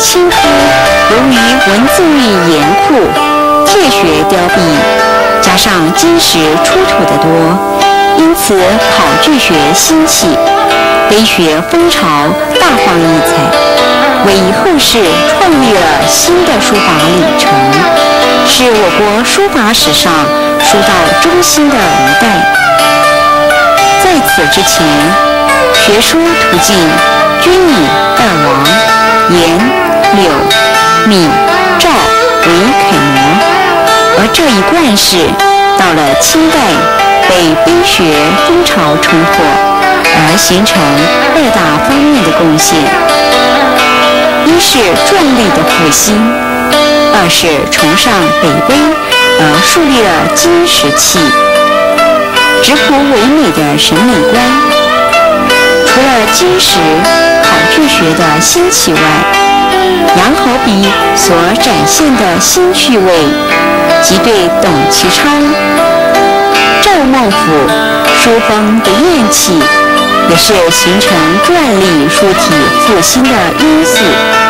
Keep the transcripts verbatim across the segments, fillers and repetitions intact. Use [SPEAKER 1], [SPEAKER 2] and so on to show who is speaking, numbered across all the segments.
[SPEAKER 1] 清科，由于文字狱严酷，铁血雕壁，加上金石出土的多，因此考据学兴起，碑学风潮大放异彩，为后世创立了新的书法里程，是我国书法史上书道中兴的一代。在此之前，学书途径均以二王颜、柳、米、赵为楷模，而这一惯式到了清代被碑学风潮冲破，而形成二大方面的贡献：一是篆隶的复兴，二是崇尚北碑而树立了金石器，质朴唯美的审美观。除了金石考据学的兴起外，杨侯笔所展现的新趣味及对董其昌、赵孟俯书风的厌弃，也是形成篆隶书体复兴的因素。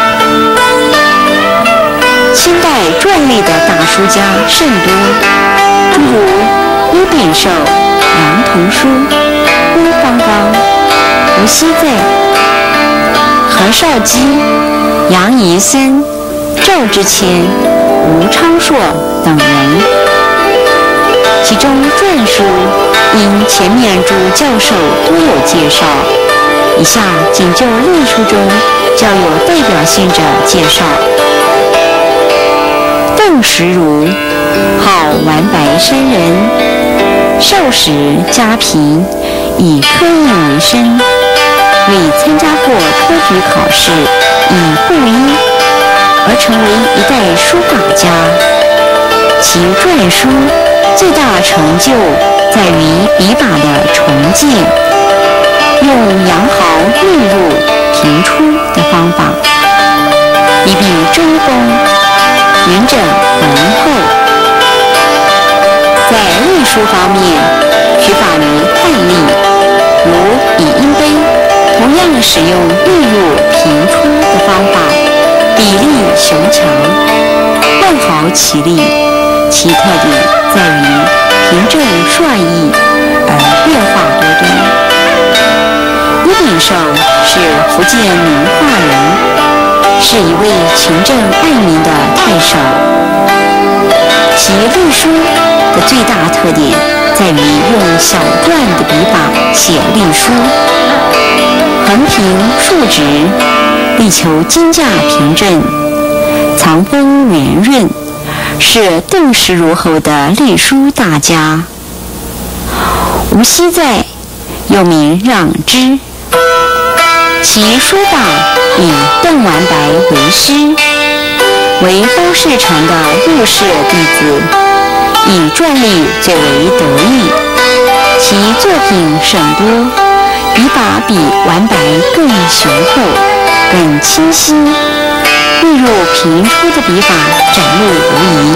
[SPEAKER 1] 清代篆隶的大书家甚多，诸如伊秉寿、杨同书、郭方刚、吴熙载、何绍基、杨仪森、赵之谦、吴昌硕等人。其中篆书因前面诸教授多有介绍，以下仅就隶书中较有代表性者介绍。邓石如，号完白山人，少时家贫，以科印为生，未参加过科举考试，以布衣，而成为一代书法家。其篆书最大成就在于笔法的重建，用羊毫运入平出的方法，一笔周公，匀整浑厚。在隶书方面，取法于汉隶，如以音碑，同样使用运入平出的方法，比例雄强，万毫齐立。其特点在于平正率意，而变化多端。伊秉寿是福建宁化人，是一位勤政爱民的太守。其隶书的最大特点在于用小篆的笔法写隶书，横平竖直，力求金架平正，藏锋圆润，是邓石如后的隶书大家。吴熙载又名让之，其书法以邓完白为师，为包世成的入室弟子，以篆隶最为得意。其作品甚多，笔法比完白更雄厚、更清晰，运入平出的笔法展露无遗。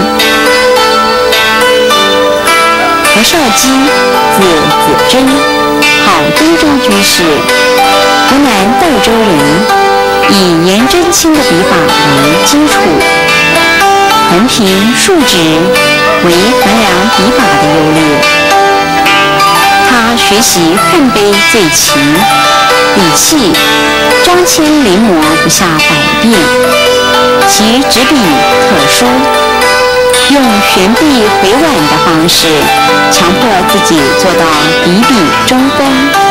[SPEAKER 1] 何绍基，字子真，号东周居士，湖南儋州人，以颜真卿的笔法为基础，横平竖直为衡量笔法的优劣。他学习汉碑最勤，笔气张骞临摹不下百遍，其执笔特殊，用悬臂回挽的方式，强迫自己做到笔笔争锋。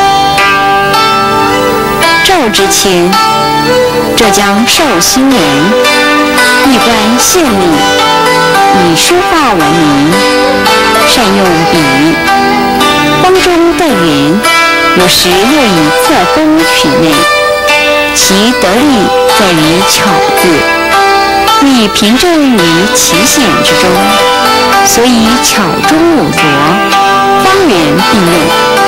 [SPEAKER 1] 赵之谦，浙江绍兴人，历官县令，以书画闻名，善用笔，方中带圆，有时又以侧锋取内。其得力在于巧字，亦平正于奇险之中，所以巧中有拙，方圆并用。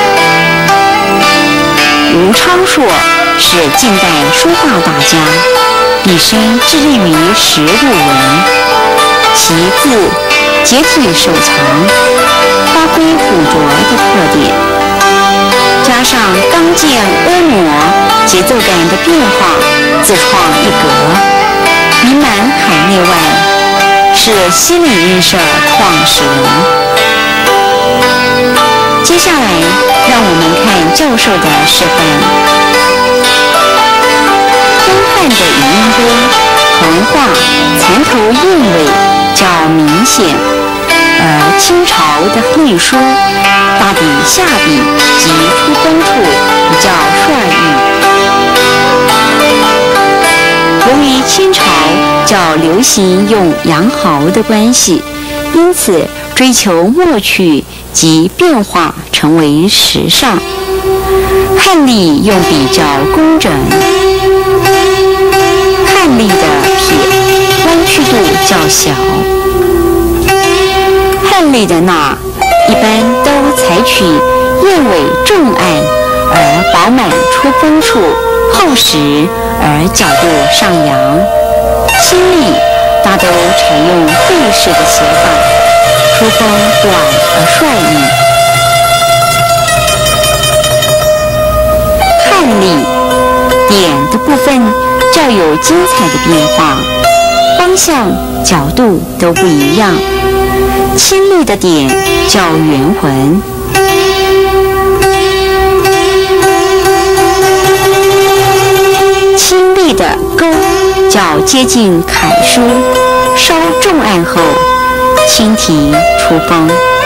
[SPEAKER 1] 吴昌硕是近代书画大家，毕生致力于实录文，其字结体手藏，发挥古拙的特点，加上刚健婀娜、节奏感的变化，自创一格， 弥漫海内外，是西岭印社创始人。接下来，让我们看教授的示范。东汉的语音碑横画蚕头燕尾较明显，而清朝的隶书大笔下笔及出锋处比较率意。由于清朝较流行用羊毫的关系，因此追求默趣及变化成为时尚。汉隶用比较工整，汉隶的撇弯曲度较小，汉隶的捺一般都采取燕尾重按而饱满出锋处厚实而角度上扬，清隶大都采用对式的写法，出锋短而率意。汉隶点的部分较有精彩的变化，方向、角度都不一样。清隶的点较圆浑，清隶的勾较接近楷书，稍重按后轻提出锋。